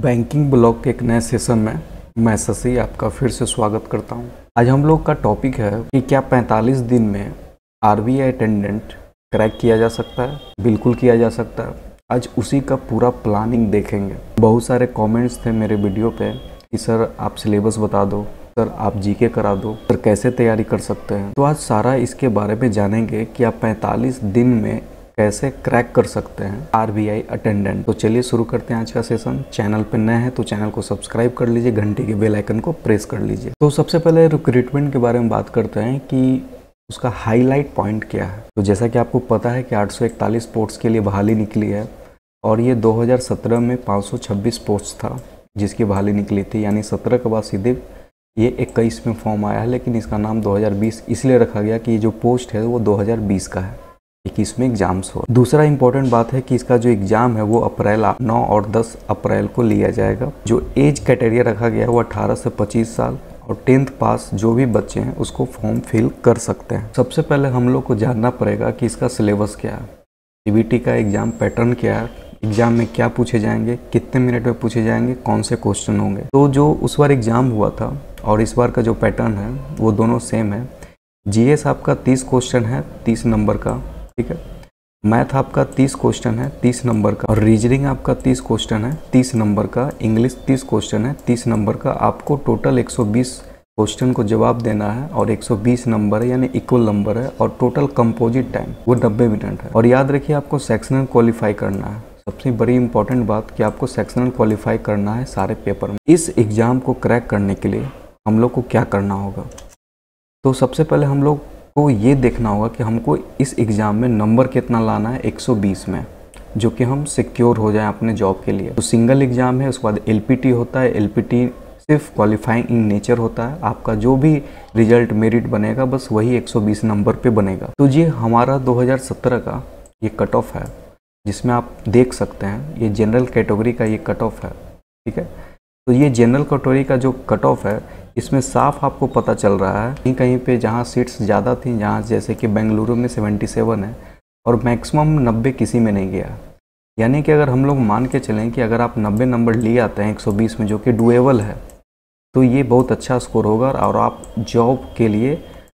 Banking blog के एक नए सेशन में मैं शशि आपका फिर से स्वागत करता हूं। आज हम लोग का टॉपिक है कि क्या 45 दिन में आरबीआई अटेंडेंट क्रैक किया जा सकता है। बिल्कुल किया जा सकता है। आज उसी का पूरा प्लानिंग देखेंगे। बहुत सारे कमेंट्स थे मेरे वीडियो पे कि सर आप सिलेबस बता दो, सर आप जीके करा दो, सर कैसे तैयारी कर सकते हैं। तो आज सारा इसके बारे में जानेंगे कि आप 45 दिन में कैसे क्रैक कर सकते हैं आरबीआई अटेंडेंट। तो चलिए शुरू करते हैं आज का सेशन। चैनल पे नए हैं तो चैनल को सब्सक्राइब कर लीजिए, घंटी के बेल आइकन को प्रेस कर लीजिए। तो सबसे पहले रिक्रूटमेंट के बारे में बात करते हैं कि उसका हाईलाइट पॉइंट क्या है। तो जैसा कि आपको पता है कि 841 पोस्ट्स के लिए बहाली निकली है और ये 2017 में 526 पोस्ट था जिसकी बहाली निकली थी, यानी 17 के बाद सीधे ये 21 में फॉर्म आया है। लेकिन इसका नाम 2020 इसलिए रखा गया कि ये जो पोस्ट है वो 2020 का है, 21 में एग्जाम्स हो। दूसरा इंपॉर्टेंट बात है कि इसका जो एग्जाम है वो अप्रैल 9 और 10 अप्रैल को लिया जाएगा। जो एज क्राइटेरिया रखा गया है वो 18 से 25 साल और 10th पास जो भी बच्चे हैं उसको फॉर्म फिल कर सकते हैं। सबसे पहले हम लोग को जानना पड़ेगा कि इसका सिलेबस क्या है, सीबीटी का एग्जाम पैटर्न क्या है, एग्जाम में क्या पूछे जाएंगे, कितने मिनट में पूछे जाएंगे, कौन से क्वेश्चन होंगे। तो जो उस बार एग्जाम हुआ था और इस बार का जो पैटर्न है वो दोनों सेम है। जीएस आपका 30 क्वेश्चन है 30 नंबर का, ठीक है। मैथ आपका 30 क्वेश्चन है 30 नंबर का और रीजनिंग आपका 30 क्वेश्चन है 30 नंबर का। इंग्लिश 30 क्वेश्चन है 30 नंबर का। आपको टोटल 120 क्वेश्चन को जवाब देना है और 120 नंबर है यानी इक्वल नंबर है और टोटल कंपोजिट टाइम वो 90 मिनट है। और याद रखिए आपको सेक्शनल क्वालिफाई करना है। सबसे बड़ी इंपॉर्टेंट बात कि आपको सेक्शनल क्वालिफाई करना है सारे पेपर में। इस एग्ज़ाम को क्रैक करने के लिए हम लोग को क्या करना होगा, तो सबसे पहले हम लोग को ये देखना होगा कि हमको इस एग्ज़ाम में नंबर कितना लाना है 120 में, जो कि हम सिक्योर हो जाए अपने जॉब के लिए। तो सिंगल एग्ज़ाम है, उसके बाद एलपीटी होता है। एलपीटी सिर्फ क्वालिफाइंग इन नेचर होता है। आपका जो भी रिजल्ट मेरिट बनेगा बस वही 120 नंबर पे बनेगा। तो ये हमारा 2017 का ये कट ऑफ है जिसमें आप देख सकते हैं ये जनरल कैटेगरी का ये कट ऑफ है, ठीक है। तो ये जनरल कैटेगरी का जो कट ऑफ है इसमें साफ आपको पता चल रहा है कहीं कहीं पे जहाँ सीट्स ज़्यादा थी, जहाँ जैसे कि बेंगलुरु में 77 है और मैक्सिमम 90 किसी में नहीं गया। यानी कि अगर हम लोग मान के चलें कि अगर आप 90 नंबर ले आते हैं 120 में, जो कि डुएबल है, तो ये बहुत अच्छा स्कोर होगा और आप जॉब के लिए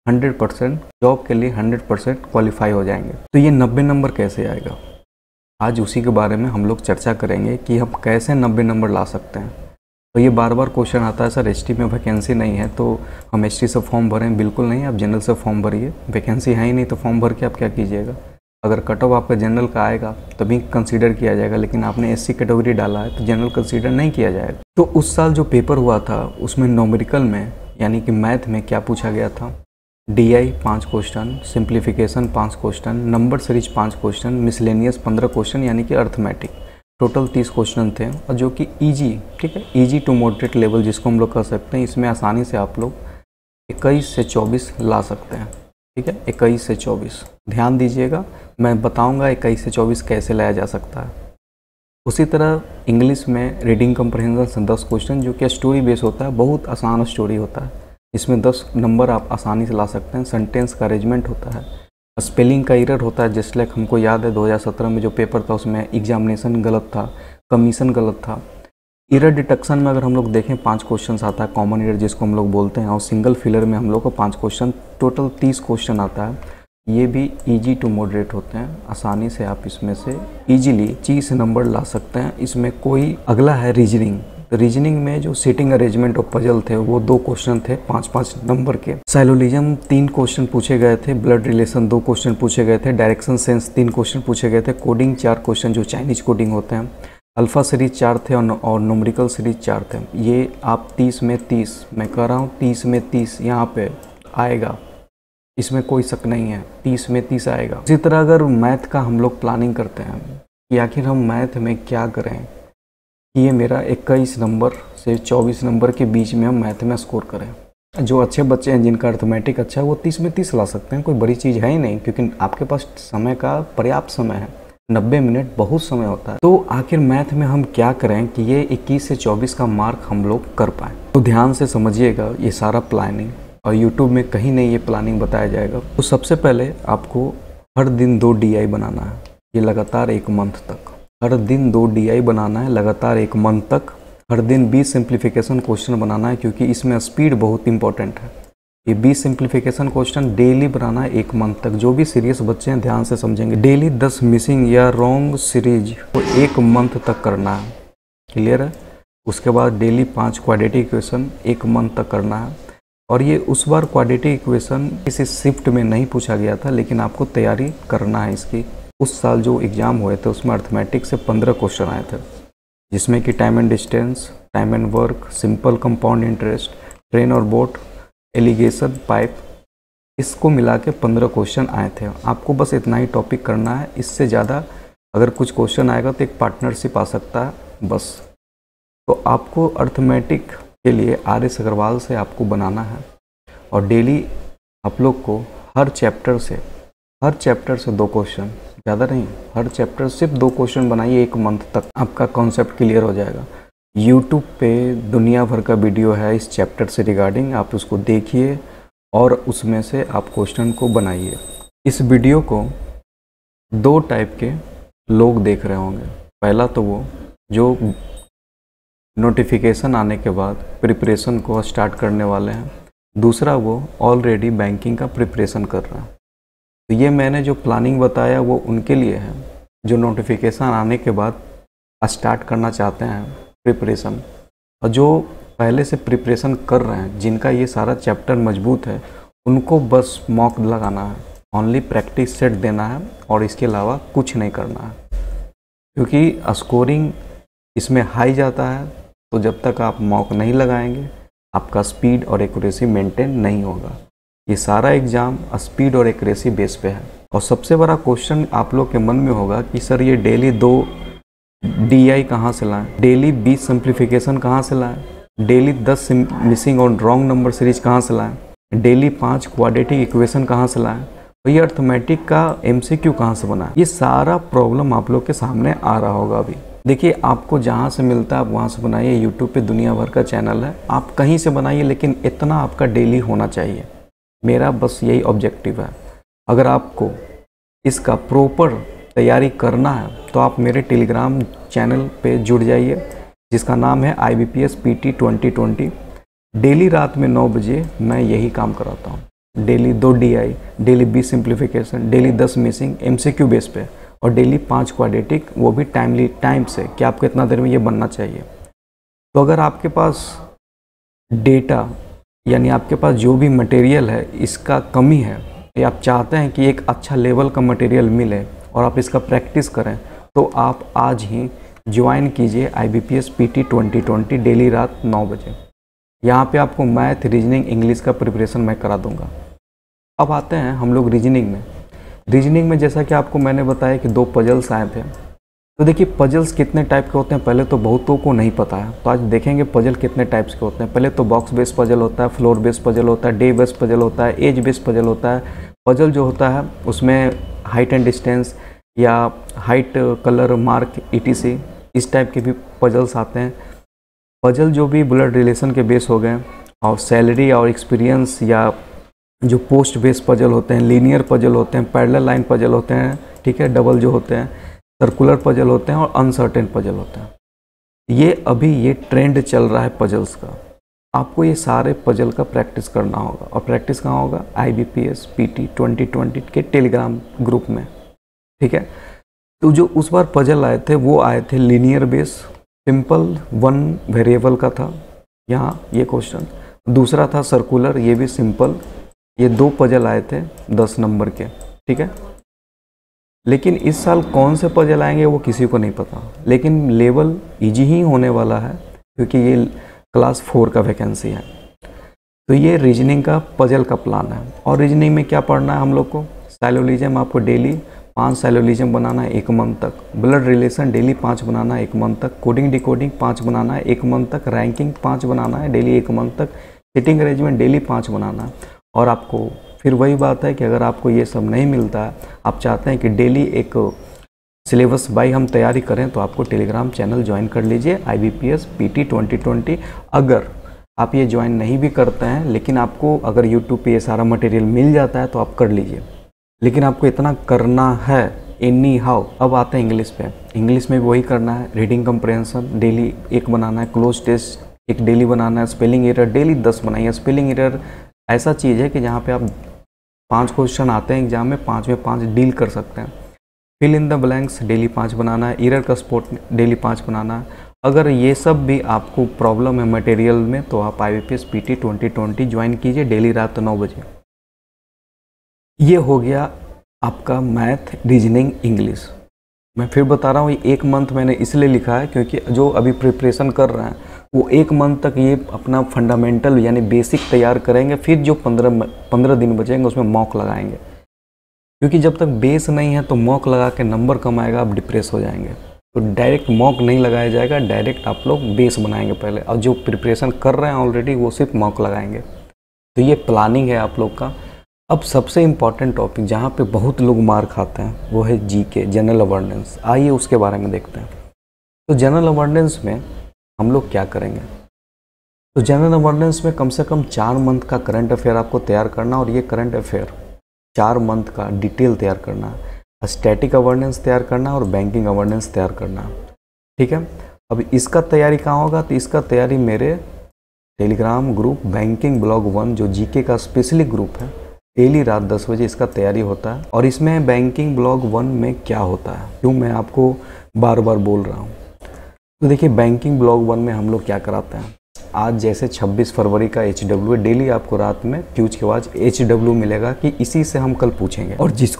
100% क्वालिफाई हो जाएंगे। तो ये 90 नंबर कैसे आएगा, आज उसी के बारे में हम लोग चर्चा करेंगे कि हम कैसे 90 नंबर ला सकते हैं। तो ये बार बार क्वेश्चन आता है सर एसटी में वैकेंसी नहीं है तो हम एसटी से फॉर्म भरें। बिल्कुल नहीं, आप जनरल से फॉर्म भरिए। वैकेंसी है ही नहीं तो फॉर्म भर के आप क्या कीजिएगा। अगर कट ऑफ आपका जनरल का आएगा तभी कंसीडर किया जाएगा, लेकिन आपने एससी कैटेगरी डाला है तो जनरल कंसीडर नहीं किया जाएगा। तो उस साल जो पेपर हुआ था उसमें न्यूमेरिकल में यानी कि मैथ में क्या पूछा गया था, DI 5 question, simplification 5 question, number series 5 question, miscellaneous 15 question यानी कि अर्थमेटिक, टोटल 30 क्वेश्चन थे। और जो कि ईजी, ठीक है, ईजी टू मॉडरेट लेवल जिसको हम लोग कह सकते हैं, इसमें आसानी से आप लोग 21 से 24 ला सकते हैं, ठीक है। 21 से 24 ध्यान दीजिएगा, मैं बताऊंगा 21 से 24 कैसे लाया जा सकता है। उसी तरह इंग्लिश में रीडिंग कंप्रहेंशन 10 क्वेश्चन जो कि स्टोरी बेस होता है, बहुत आसान स्टोरी होता है। इसमें 10 नंबर आप आसानी से ला सकते हैं। सेंटेंस का अरेंजमेंट होता है, स्पेलिंग का एरर होता है। जस्ट लाइक हमको याद है 2017 में जो पेपर था उसमें एग्जामिनेशन गलत था, कमीशन गलत था। एरर डिटेक्शन में अगर हम लोग देखें 5 क्वेश्चन आता है, कॉमन एरर जिसको हम लोग बोलते हैं, और सिंगल फिलर में हम लोग को 5 क्वेश्चन, टोटल 30 क्वेश्चन आता है। ये भी इजी टू मॉडरेट होते हैं, आसानी से आप इसमें से इजीली 30 नंबर ला सकते हैं। इसमें कोई अगला है रीजनिंग। रीजनिंग में जो सीटिंग अरेंजमेंट और पजल थे वो 2 क्वेश्चन थे 5-5 नंबर के। साइलोलिज्म 3 क्वेश्चन पूछे गए थे, ब्लड रिलेशन 2 क्वेश्चन पूछे गए थे, डायरेक्शन सेंस 3 क्वेश्चन पूछे गए थे, कोडिंग 4 क्वेश्चन जो चाइनीज कोडिंग होते हैं, अल्फा सीरीज 4 थे और न्यूमेरिकल सीरीज 4 थे। ये आप 30 में 30, मैं कह रहा हूँ 30 में 30 यहाँ पे आएगा, इसमें कोई शक नहीं है, 30 में 30 आएगा। इसी तरह अगर मैथ का हम लोग प्लानिंग करते हैं कि आखिर हम मैथ में क्या करें कि ये मेरा 21 नंबर से 24 नंबर के बीच में हम मैथ में स्कोर करें। जो अच्छे बच्चे हैं जिनका अर्थमेटिक अच्छा है वो 30 में 30 ला सकते हैं, कोई बड़ी चीज़ है ही नहीं, क्योंकि आपके पास समय का पर्याप्त समय है। 90 मिनट बहुत समय होता है। तो आखिर मैथ में हम क्या करें कि ये 21 से 24 का मार्क हम लोग कर पाएँ। तो ध्यान से समझिएगा ये सारा प्लानिंग, और यूट्यूब में कहीं नहीं ये प्लानिंग बताया जाएगा। तो सबसे पहले आपको हर दिन 2 DI बनाना है, ये लगातार 1 मंथ तक। हर दिन 2 DI बनाना है लगातार 1 मंथ तक। हर दिन 20 सिंप्लीफिकेशन क्वेश्चन बनाना है, क्योंकि इसमें स्पीड बहुत इंपॉर्टेंट है। ये 20 सिंप्लीफिकेशन क्वेश्चन डेली बनाना है 1 मंथ तक। जो भी सीरियस बच्चे हैं ध्यान से समझेंगे। डेली 10 मिसिंग या रॉन्ग सीरीज को 1 मंथ तक करना है। क्लियर है? उसके बाद डेली 5 क्वाड्रेटिक इक्वेशन 1 मंथ तक करना है। और ये उस बार क्वाड्रेटिक इक्वेशन किसी शिफ्ट में नहीं पूछा गया था, लेकिन आपको तैयारी करना है इसकी। उस साल जो एग्ज़ाम हुए थे उसमें अर्थमेटिक से 15 क्वेश्चन आए थे, जिसमें कि time and distance, time and work, simple compound interest, train और बोट, एलिगेशन, पाइप, इसको मिला के 15 क्वेश्चन आए थे। आपको बस इतना ही टॉपिक करना है। इससे ज़्यादा अगर कुछ क्वेश्चन आएगा तो एक पार्टनरशिप आ सकता है बस। तो आपको अर्थमेटिक के लिए RS अग्रवाल से आपको बनाना है, और डेली आप लोग को हर चैप्टर से 2 क्वेश्चन, ज़्यादा नहीं, हर चैप्टर सिर्फ 2 क्वेश्चन बनाइए 1 मंथ तक। आपका कॉन्सेप्ट क्लियर हो जाएगा। यूट्यूब पे दुनिया भर का वीडियो है इस चैप्टर से रिगार्डिंग, आप उसको देखिए और उसमें से आप क्वेश्चन को बनाइए। इस वीडियो को 2 टाइप के लोग देख रहे होंगे। पहला तो वो जो नोटिफिकेशन आने के बाद प्रिपरेशन को स्टार्ट करने वाले हैं, दूसरा वो ऑलरेडी बैंकिंग का प्रिपरेशन कर रहा है। तो ये मैंने जो प्लानिंग बताया वो उनके लिए है जो नोटिफिकेशन आने के बाद स्टार्ट करना चाहते हैं प्रिपरेशन, और जो पहले से प्रिपरेशन कर रहे हैं, जिनका ये सारा चैप्टर मजबूत है, उनको बस मॉक लगाना है, ओनली प्रैक्टिस सेट देना है और इसके अलावा कुछ नहीं करना है। क्योंकि स्कोरिंग इसमें हाई जाता है, तो जब तक आप मॉक नहीं लगाएंगे आपका स्पीड और एक्यूरेसी मेंटेन नहीं होगा। ये सारा एग्ज़ाम स्पीड और एक्यूरेसी बेस पे है। और सबसे बड़ा क्वेश्चन आप लोग के मन में होगा कि सर ये डेली 2 DI कहाँ से लाएं, डेली 20 सिंप्लीफिकेशन कहाँ से लाएं, डेली 10 मिसिंग और रॉन्ग नंबर सीरीज कहाँ से लाएं, डेली 5 क्वाड्रेटिक इक्वेशन कहाँ से लाएं, और ये अर्थमेटिक का MCQ कहाँ से बनाएं। ये सारा प्रॉब्लम आप लोग के सामने आ रहा होगा अभी। देखिए, आपको जहाँ से मिलता है आप वहाँ से बनाइए। यूट्यूब पे दुनिया भर का चैनल है, आप कहीं से बनाइए, लेकिन इतना आपका डेली होना चाहिए। मेरा बस यही ऑब्जेक्टिव है। अगर आपको इसका प्रॉपर तैयारी करना है तो आप मेरे टेलीग्राम चैनल पे जुड़ जाइए, जिसका नाम है IBPS PT 2020। डेली रात में 9 बजे मैं यही काम कराता हूँ। Daily 2 DI, daily 20 simplification, daily 10 missing MCQ base पे, और डेली 5 क्वाड्रेटिक, वो भी टाइम से कि आपको इतना देर में ये बनना चाहिए। तो अगर आपके पास डेटा यानी आपके पास जो भी मटेरियल है इसका कमी है, या आप चाहते हैं कि एक अच्छा लेवल का मटेरियल मिले और आप इसका प्रैक्टिस करें, तो आप आज ही ज्वाइन कीजिए IBPS PT 2020 डेली रात 9 बजे। यहाँ पे आपको मैथ, रीजनिंग, इंग्लिश का प्रिपरेशन मैं करा दूंगा। अब आते हैं हम लोग रीजनिंग में। रीजनिंग में जैसा कि आपको मैंने बताया कि 2 पजल्स आए थे। तो देखिए, पजल्स कितने टाइप के होते हैं पहले तो बहुतों को नहीं पता है, तो आज देखेंगे पजल कितने टाइप्स के होते हैं। पहले तो बॉक्स बेस पजल होता है, फ्लोर बेस पजल होता है, डे बेस पजल होता है, एज बेस पजल होता है। पजल जो होता है उसमें हाइट एंड डिस्टेंस या हाइट, कलर, मार्क, ETC, इस टाइप के भी पजल्स आते हैं। पजल जो भी ब्लड रिलेशन के बेस हो गए, और सैलरी और एक्सपीरियंस या जो पोस्ट बेस पजल होते हैं, लीनियर पजल होते हैं, पैरेलल लाइन पजल होते हैं, ठीक है, डबल जो होते हैं, सर्कुलर पजल होते हैं, और अनसर्टेन पजल होते हैं। ये अभी ये ट्रेंड चल रहा है पजल्स का। आपको ये सारे पजल का प्रैक्टिस करना होगा, और प्रैक्टिस कहाँ होगा? IBPS PT 2020 के टेलीग्राम ग्रुप में, ठीक है। तो जो उस बार पजल आए थे वो आए थे लीनियर बेस, सिंपल 1 वेरिएबल का था यहाँ ये क्वेश्चन। दूसरा था सर्कुलर, ये भी सिंपल। ये 2 पजल आए थे 10 नंबर के, ठीक है। लेकिन इस साल कौन से पजल आएंगे वो किसी को नहीं पता, लेकिन लेवल इजी ही होने वाला है क्योंकि ये क्लास 4 का वैकेंसी है। तो ये रीजनिंग का पजल का प्लान है। और रीजनिंग में क्या पढ़ना है हम लोग को? साइलोलिज्म आपको डेली 5 साइलोलिज्म बनाना है 1 मंथ तक, ब्लड रिलेशन डेली 5 बनाना है 1 मंथ तक, कोडिंग डिकोडिंग 5 बनाना है 1 मंथ तक, रैंकिंग 5 बनाना है डेली 1 मंथ तक, सिटिंग अरेंजमेंट डेली 5 बनाना है। और आपको फिर वही बात है कि अगर आपको ये सब नहीं मिलता है, आप चाहते हैं कि डेली एक सिलेबस बाई हम तैयारी करें, तो आपको टेलीग्राम चैनल ज्वाइन कर लीजिए IBPS PT 2020। अगर आप ये ज्वाइन नहीं भी करते हैं, लेकिन आपको अगर यूट्यूब पे ये सारा मटेरियल मिल जाता है तो आप कर लीजिए। लेकिन आपको इतना करना है एनी हाउ। अब आते हैं इंग्लिश पे। इंग्लिश में भी वही करना है, रीडिंग कंप्रेहेंशन डेली एक बनाना है, क्लोज टेस्ट एक डेली बनाना है, स्पेलिंग एरर डेली 10 बनाइए। स्पेलिंग एरर ऐसा चीज़ है कि जहाँ पे आप 5 क्वेश्चन आते हैं एग्जाम में, 5 में 5 डील कर सकते हैं। Fill in the blanks daily 5 बनाना है, एरर का स्पॉट डेली 5 बनाना है। अगर ये सब भी आपको प्रॉब्लम है मटेरियल में तो आप IBPS PT 2020 ज्वाइन कीजिए डेली रात 9 बजे। ये हो गया आपका मैथ, रीजनिंग, इंग्लिश। मैं फिर बता रहा हूँ, ये 1 मंथ मैंने इसलिए लिखा है क्योंकि जो अभी प्रिपरेशन कर रहे हैं वो 1 मंथ तक ये अपना फंडामेंटल यानी बेसिक तैयार करेंगे। फिर जो 15 दिन बचेंगे उसमें मॉक लगाएंगे, क्योंकि जब तक बेस नहीं है तो मॉक लगा के नंबर कम आएगा, आप डिप्रेस हो जाएंगे। तो डायरेक्ट मॉक नहीं लगाया जाएगा, डायरेक्ट आप लोग बेस बनाएंगे पहले, और जो प्रिपरेशन कर रहे हैं ऑलरेडी वो सिर्फ मॉक लगाएंगे। तो ये प्लानिंग है आप लोग का। अब सबसे इम्पॉर्टेंट टॉपिक जहाँ पे बहुत लोग मार खाते हैं वो है GK, जनरल अवेयरनेस। आइए उसके बारे में देखते हैं। तो जनरल अवेयरनेस में हम लोग क्या करेंगे? तो जनरल अवेयरनेस में कम से कम 4 मंथ का करंट अफेयर आपको तैयार करना, और ये करंट अफेयर 4 मंथ का डिटेल तैयार करना है, स्टैटिक अवेयरनेस तैयार करना और बैंकिंग अवेयरनेस तैयार करना। ठीक है, अब इसका तैयारी कहाँ होगा? तो इसका तैयारी मेरे टेलीग्राम ग्रुप बैंकिंग ब्लॉग 1 जो GK का स्पेशली ग्रुप है, डेली रात 10 बजे इसका तैयारी होता है। और इसमें बैंकिंग ब्लॉग 1 में क्या होता है, क्यों मैं आपको बार बार बोल रहा हूँ? तो देखिए, बैंकिंग ब्लॉग 1 में हम लोग क्या कराते हैं। आज जैसे 26 फरवरी का HW है, डेली आपको रात में फ्यूज के बाद HW मिलेगा कि इसी से हम कल पूछेंगे।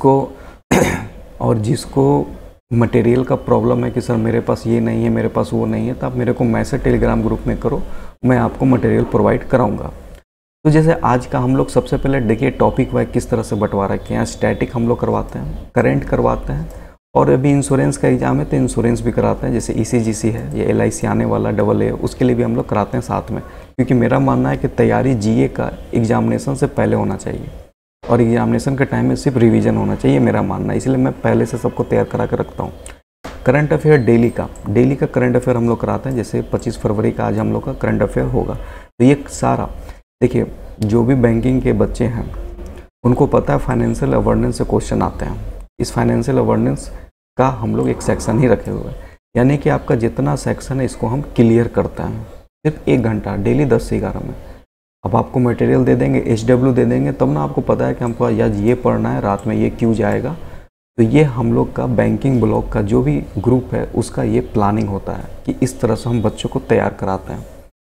और जिसको मटेरियल का प्रॉब्लम है कि सर मेरे पास ये नहीं है, मेरे पास वो नहीं है, तो आप मेरे को मैसेज टेलीग्राम ग्रुप में करो, मैं आपको मटेरियल प्रोवाइड कराऊंगा। तो जैसे आज का हम लोग सबसे पहले देखिए टॉपिक वाइज किस तरह से बंटवारा किया है। स्टैटिक हम लोग करवाते हैं, करेंट करवाते हैं, और अभी इंश्योरेंस का एग्जाम है तो इंश्योरेंस भी कराते हैं। जैसे ECGC है या LIC आने वाला AA, उसके लिए भी हम लोग कराते हैं साथ में, क्योंकि मेरा मानना है कि तैयारी GA का एग्जामिनेशन से पहले होना चाहिए और एग्जामिनेशन के टाइम में सिर्फ रिवीजन होना चाहिए, मेरा मानना है। इसलिए मैं पहले से सबको तैयार करा कर रखता हूँ। करंट अफेयर डेली का करंट अफेयर हम लोग कराते हैं। जैसे 25 फरवरी का आज हम लोग का करंट अफेयर होगा। तो ये सारा देखिए, जो भी बैंकिंग के बच्चे हैं उनको पता है फाइनेंशियल अवेयरनेस से क्वेश्चन आते हैं। इस फाइनेंशियल अवेयरनेस का हम लोग एक सेक्शन ही रखे हुए हैं, यानी कि आपका जितना सेक्शन है इसको हम क्लियर करते हैं सिर्फ 1 घंटा डेली 10 से 11 में। अब आपको मटेरियल दे देंगे, HW दे देंगे, तब ना आपको पता है कि हमको आज ये पढ़ना है, रात में ये क्यों जाएगा। तो ये हम लोग का बैंकिंग ब्लॉग का जो भी ग्रुप है उसका ये प्लानिंग होता है कि इस तरह से हम बच्चों को तैयार कराते हैं।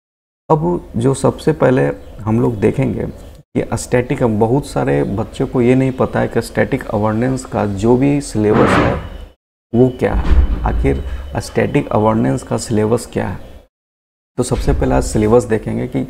अब जो सबसे पहले हम लोग देखेंगे कि स्टैटिक, बहुत सारे बच्चों को ये नहीं पता है कि स्टैटिक अवेयरनेस का जो भी सिलेबस है वो क्या है। आखिर स्टैटिक अवेयरनेस का सिलेबस क्या है? तो सबसे पहले आज सिलेबस देखेंगे कि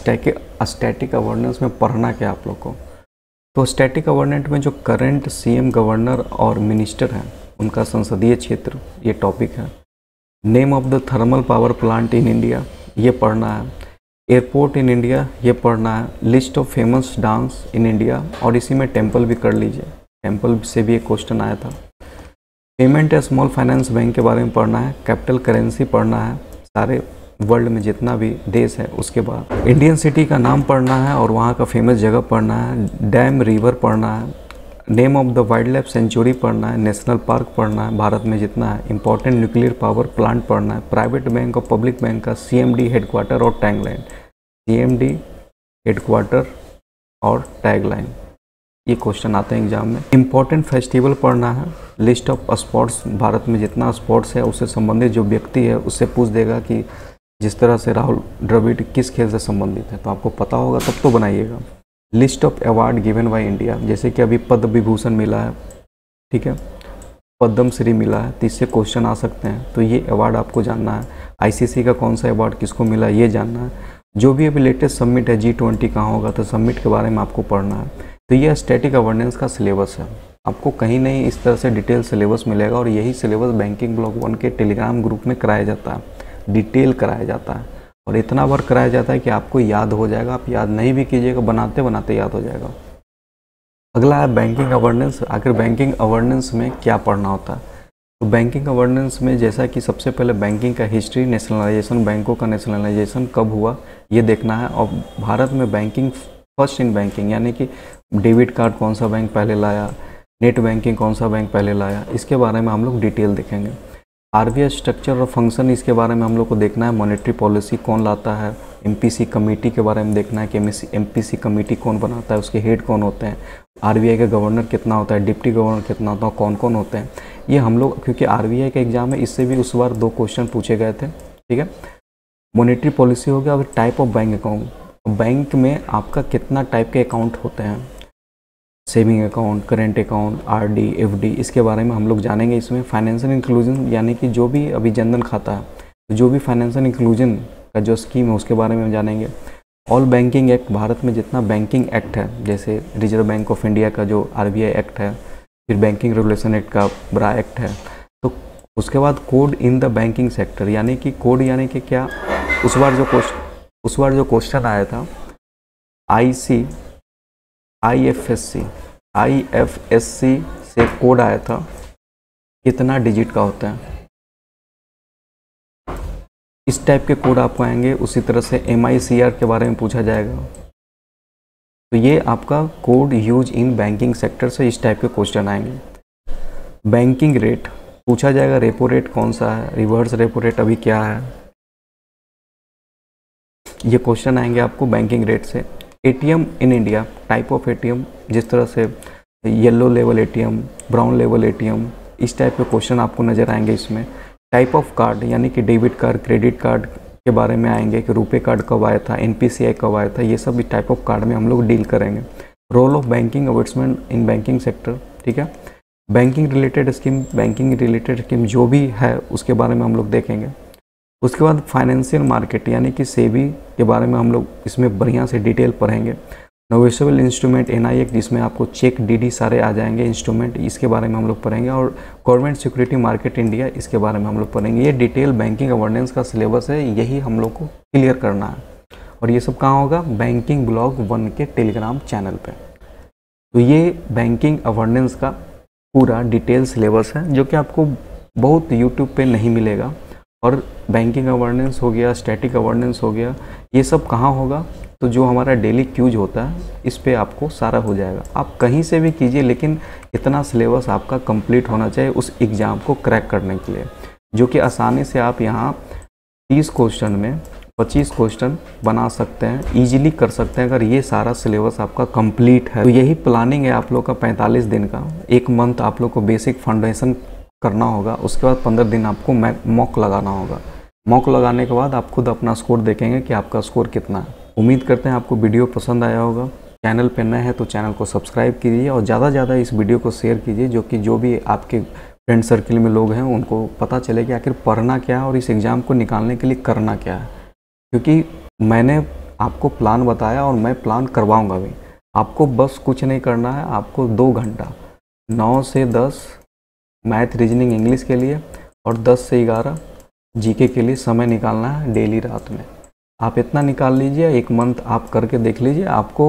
स्टैटिक अवेयरनेस में पढ़ना क्या आप लोग को। तो स्टैटिक अवेयरनेस में जो करंट CM, गवर्नर और मिनिस्टर हैं उनका संसदीय क्षेत्र ये टॉपिक है। Name of the thermal power plant in India ये पढ़ना है। एयरपोर्ट इन इंडिया ये पढ़ना है। List of famous dance in India, और इसी में टेम्पल भी कर लीजिए, टेम्पल से भी एक क्वेश्चन आया था। पेमेंट या स्मॉल फाइनेंस बैंक के बारे में पढ़ना है। कैपिटल करेंसी पढ़ना है, सारे वर्ल्ड में जितना भी देश है उसके बाद। इंडियन सिटी का नाम पढ़ना है और वहाँ का फेमस जगह पढ़ना है। डैम, रिवर पढ़ना है। Name of the wildlife sanctuary पढ़ना है। नेशनल पार्क पढ़ना है भारत में जितना है। इंपॉर्टेंट न्यूक्लियर पावर प्लांट पढ़ना है। प्राइवेट बैंक और पब्लिक बैंक का CMD हेडक्वार्टर और टैगलाइन। CMD हेडक्वार्टर और टैगलाइन, ये क्वेश्चन आते हैं एग्जाम में। इंपॉर्टेंट फेस्टिवल पढ़ना है। लिस्ट ऑफ स्पोर्ट्स, भारत में जितना स्पोर्ट्स है उससे संबंधित जो व्यक्ति है उससे पूछ देगा कि जिस तरह से राहुल द्रविड़ किस खेल से संबंधित है, तो आपको पता होगा तब तो बनाइएगा। List of award given by India, जैसे कि अभी पद्म विभूषण मिला है, ठीक है, पद्म श्री मिला है, तो इससे क्वेश्चन आ सकते हैं। तो ये अवार्ड आपको जानना है। ICC का कौन सा अवार्ड किसको मिला ये जानना है। जो भी अभी लेटेस्ट समिट है G20 कहाँ होगा, तो समिट के बारे में आपको पढ़ना है। तो ये स्टैटिक अवेयरनेस का सिलेबस है। आपको कहीं नहीं इस तरह से डिटेल सिलेबस मिलेगा, और यही सिलेबस बैंकिंग ब्लॉग 1 के टेलीग्राम ग्रुप में कराया जाता है, डिटेल कराया जाता है, और इतना बार कराया जाता है कि आपको याद हो जाएगा। आप याद नहीं भी कीजिएगा, बनाते बनाते याद हो जाएगा। अगला है बैंकिंग अवेयरनेस। आखिर बैंकिंग अवेयरनेस में क्या पढ़ना होता है? तो बैंकिंग अवेयरनेस में जैसा कि सबसे पहले बैंकिंग का हिस्ट्री, नेशनलाइजेशन, बैंकों का नेशनलाइजेशन कब हुआ ये देखना है। और भारत में बैंकिंग, फर्स्ट इन बैंकिंग यानी कि डेबिट कार्ड कौन सा बैंक पहले लाया, नेट बैंकिंग कौन सा बैंक पहले लाया, इसके बारे में हम लोग डिटेल देखेंगे। आरबीआई स्ट्रक्चर और फंक्शन, इसके बारे में हम लोग को देखना है। मॉनेटरी पॉलिसी कौन लाता है, एमपीसी कमेटी के बारे में देखना है कि एमपीसी कमेटी कौन बनाता है, उसके हेड कौन होते हैं, आरबीआई का गवर्नर कितना होता है, डिप्टी गवर्नर कितना होता है, कौन कौन होते हैं, ये हम लोग, क्योंकि आरबीआई का एग्जाम है, इससे भी उस बार 2 क्वेश्चन पूछे गए थे। ठीक है, मॉनेटरी पॉलिसी हो गया। अब type of bank account, bank में आपका कितना टाइप के अकाउंट होते हैं, saving account, current account, RD, FD, इसके बारे में हम लोग जानेंगे। इसमें फाइनेंशियल इंक्लूजन, यानी कि जो भी अभी जनधन खाता है, जो भी फाइनेंशियल इंक्लूजन का जो स्कीम है उसके बारे में जानेंगे। ऑल बैंकिंग एक्ट, भारत में जितना बैंकिंग एक्ट है, जैसे रिजर्व बैंक ऑफ इंडिया का जो आरबीआई एक्ट है, फिर बैंकिंग रेगुलेशन एक्ट का ब्रा एक्ट है। तो उसके बाद code in the banking sector, यानी कि कोड यानी कि क्या, उस बार जो क्वेश्चन आया था आईएफएससी से कोड आया था, कितना डिजिट का होता है, इस टाइप के कोड आपको आएंगे। उसी तरह से एमआईसीआर के बारे में पूछा जाएगा। तो ये आपका code use in banking sector से इस टाइप के क्वेश्चन आएंगे। बैंकिंग रेट पूछा जाएगा, रेपो रेट कौन सा है, रिवर्स रेपो रेट अभी क्या है, ये क्वेश्चन आएंगे आपको बैंकिंग रेट से। ATM in India, type of ATM, जिस तरह से yellow level ATM, brown level ATM, इस टाइप के क्वेश्चन आपको नज़र आएंगे इसमें। टाइप ऑफ कार्ड, यानी कि डेबिट कार्ड, क्रेडिट कार्ड के बारे में आएंगे कि रुपे कार्ड कब आया था, एनपीसीआई कब आया था, ये सब इस टाइप ऑफ कार्ड में हम लोग डील करेंगे। Role of banking investment in banking sector, ठीक है। बैंकिंग रिलेटेड स्कीम जो भी है उसके बारे में हम लोग देखेंगे। उसके बाद फाइनेंशियल मार्केट, यानी कि सेबी के बारे में हम लोग इसमें बढ़िया से डिटेल पढ़ेंगे। नोवेशेबल इंस्ट्रूमेंट एनआई एक्ट, जिसमें आपको चेक डीडी सारे आ जाएंगे इंस्ट्रूमेंट, इसके बारे में हम लोग पढ़ेंगे। और गवर्नमेंट सिक्योरिटी मार्केट इंडिया, इसके बारे में हम लोग पढ़ेंगे। ये डिटेल बैंकिंग गवर्नेंस का सिलेबस है, यही हम लोग को क्लियर करना है। और ये सब कहाँ होगा, बैंकिंग ब्लॉग 1 के टेलीग्राम चैनल पे। तो ये बैंकिंग गवर्नेंस का पूरा डिटेल सिलेबस है, जो कि आपको बहुत यूट्यूब पे नहीं मिलेगा। और बैंकिंग गवर्नेंस हो गया, स्टैटिक गवर्नेंस हो गया, ये सब कहाँ होगा, तो जो हमारा डेली क्यूज होता है इस पे आपको सारा हो जाएगा। आप कहीं से भी कीजिए, लेकिन इतना सिलेबस आपका कंप्लीट होना चाहिए उस एग्ज़ाम को क्रैक करने के लिए, जो कि आसानी से आप यहाँ 30 क्वेश्चन में 25 क्वेश्चन बना सकते हैं, ईजिली कर सकते हैं, अगर ये सारा सिलेबस आपका कंप्लीट है। तो यही प्लानिंग है आप लोग का 45 दिन का। 1 मंथ आप लोग को बेसिक फाउंडेशन करना होगा, उसके बाद 15 दिन आपको मॉक लगाना होगा। मॉक लगाने के बाद आप खुद अपना स्कोर देखेंगे कि आपका स्कोर कितना है। उम्मीद करते हैं आपको वीडियो पसंद आया होगा। चैनल पे नए हैं तो चैनल को सब्सक्राइब कीजिए और ज़्यादा से ज़्यादा इस वीडियो को शेयर कीजिए, जो भी आपके फ्रेंड सर्किल में लोग हैं उनको पता चले कि आखिर पढ़ना क्या है और इस एग्ज़ाम को निकालने के लिए करना क्या है। क्योंकि मैंने आपको प्लान बताया और मैं प्लान करवाऊँगा भी। आपको बस कुछ नहीं करना है, आपको 2 घंटा 9 से 10 मैथ, रीजनिंग, इंग्लिश के लिए और 10 से 11 जीके के लिए समय निकालना है डेली रात में। आप इतना निकाल लीजिए, 1 मंथ आप करके देख लीजिए।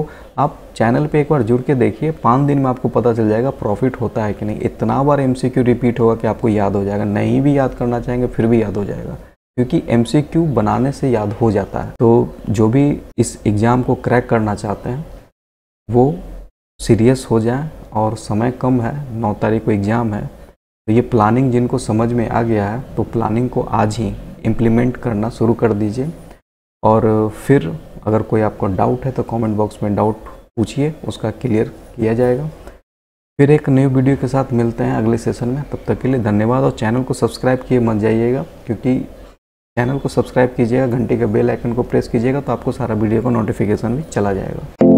आप चैनल पे एक बार जुड़ के देखिए, 5 दिन में आपको पता चल जाएगा प्रॉफिट होता है कि नहीं। इतना बार एमसीक्यू रिपीट होगा कि आपको याद हो जाएगा। नहीं भी याद करना चाहेंगे फिर भी याद हो जाएगा, क्योंकि एमसीक्यू बनाने से याद हो जाता है। तो जो भी इस एग्ज़ाम को क्रैक करना चाहते हैं वो सीरियस हो जाए, और समय कम है, 9 तारीख को एग्ज़ाम है। तो ये प्लानिंग जिनको समझ में आ गया है तो प्लानिंग को आज ही इम्प्लीमेंट करना शुरू कर दीजिए। और फिर अगर कोई आपको डाउट है तो कमेंट बॉक्स में डाउट पूछिए, उसका क्लियर किया जाएगा। फिर एक नई वीडियो के साथ मिलते हैं अगले सेशन में। तब तक के लिए धन्यवाद। और चैनल को सब्सक्राइब किए मत जाइएगा, क्योंकि चैनल को सब्सक्राइब कीजिएगा, घंटे के बेल आइकन को प्रेस कीजिएगा तो आपको सारा वीडियो का नोटिफिकेशन भी चला जाएगा।